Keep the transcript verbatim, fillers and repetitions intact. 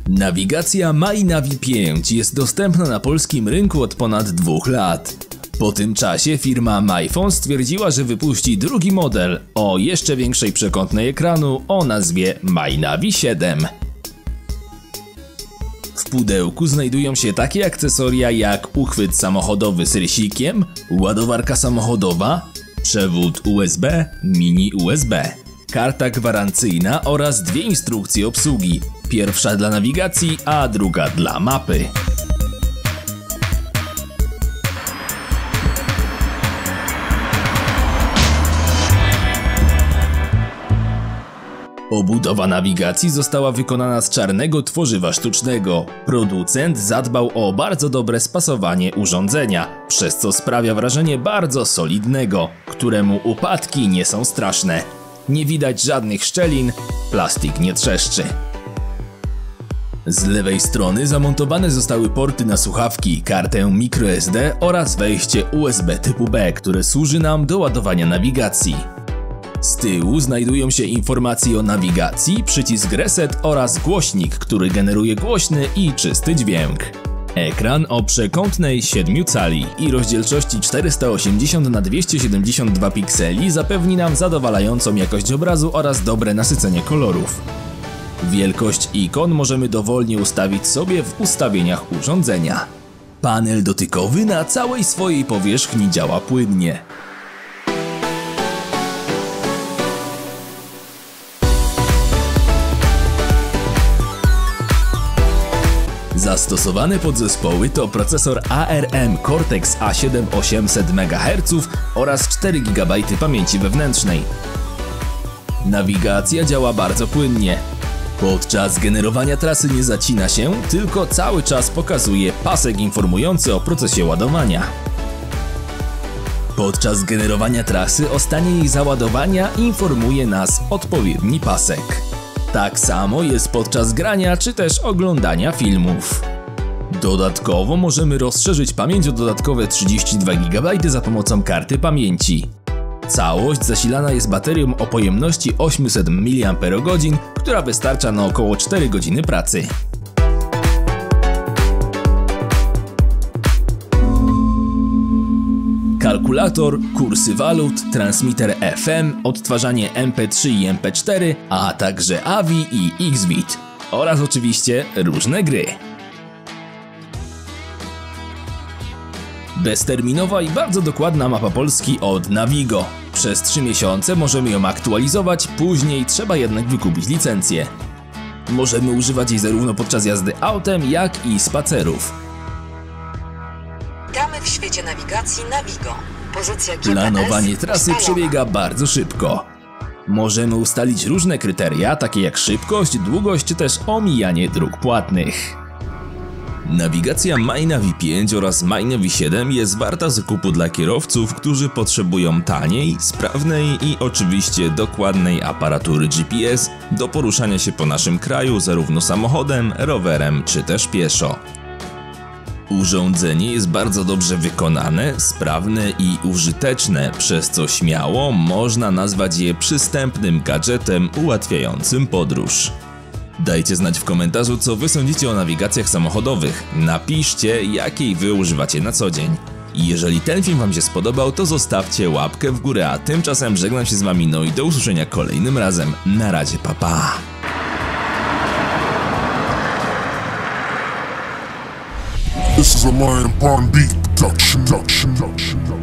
Nawigacja MyNavi pięć jest dostępna na polskim rynku od ponad dwóch lat. Po tym czasie firma MyPhone stwierdziła, że wypuści drugi model o jeszcze większej przekątnej ekranu o nazwie MyNavi siedem. W pudełku znajdują się takie akcesoria jak uchwyt samochodowy z rysikiem, ładowarka samochodowa, przewód U S B, mini U S B, karta gwarancyjna oraz dwie instrukcje obsługi. Pierwsza dla nawigacji, a druga dla mapy. Obudowa nawigacji została wykonana z czarnego tworzywa sztucznego. Producent zadbał o bardzo dobre spasowanie urządzenia, przez co sprawia wrażenie bardzo solidnego, któremu upadki nie są straszne. Nie widać żadnych szczelin, plastik nie trzeszczy. Z lewej strony zamontowane zostały porty na słuchawki, kartę microSD oraz wejście U S B typu B, które służy nam do ładowania nawigacji. Z tyłu znajdują się informacje o nawigacji, przycisk reset oraz głośnik, który generuje głośny i czysty dźwięk. Ekran o przekątnej siedmiu cali i rozdzielczości czterysta osiemdziesiąt na dwieście siedemdziesiąt dwa pikseli zapewni nam zadowalającą jakość obrazu oraz dobre nasycenie kolorów. Wielkość ikon możemy dowolnie ustawić sobie w ustawieniach urządzenia. Panel dotykowy na całej swojej powierzchni działa płynnie. Zastosowane podzespoły to procesor A R M Cortex A siedem osiemset megaherców oraz cztery gigabajty pamięci wewnętrznej. Nawigacja działa bardzo płynnie. Podczas generowania trasy nie zacina się, tylko cały czas pokazuje pasek informujący o procesie ładowania. Podczas generowania trasy o stanie jej załadowania informuje nas odpowiedni pasek. Tak samo jest podczas grania czy też oglądania filmów. Dodatkowo możemy rozszerzyć pamięć o dodatkowe trzydzieści dwa gigabajty za pomocą karty pamięci. Całość zasilana jest baterią o pojemności osiemset miliamperogodzin, która wystarcza na około cztery godziny pracy. Kalkulator, kursy walut, transmitter F M, odtwarzanie M P trzy i M P cztery, a także A V I i Xvid oraz oczywiście różne gry. Bezterminowa i bardzo dokładna mapa Polski od Navigo. Przez trzy miesiące możemy ją aktualizować, później trzeba jednak wykupić licencję. Możemy używać jej zarówno podczas jazdy autem, jak i spacerów. Witamy w świecie nawigacji Navigo. Pozycja G P S Planowanie trasy ustalona. przebiega bardzo szybko. Możemy ustalić różne kryteria, takie jak szybkość, długość czy też omijanie dróg płatnych. Nawigacja MyNavi pięć oraz MyNavi siedem jest warta zakupu dla kierowców, którzy potrzebują taniej, sprawnej i oczywiście dokładnej aparatury G P S do poruszania się po naszym kraju zarówno samochodem, rowerem czy też pieszo. Urządzenie jest bardzo dobrze wykonane, sprawne i użyteczne, przez co śmiało można nazwać je przystępnym gadżetem ułatwiającym podróż. Dajcie znać w komentarzu, co wy sądzicie o nawigacjach samochodowych. Napiszcie, jakiej wy używacie na co dzień. I jeżeli ten film wam się spodobał, to zostawcie łapkę w górę, a tymczasem żegnam się z wami, no i do usłyszenia kolejnym razem. Na razie, pa pa! This is a Lion Bond beat production. production, production.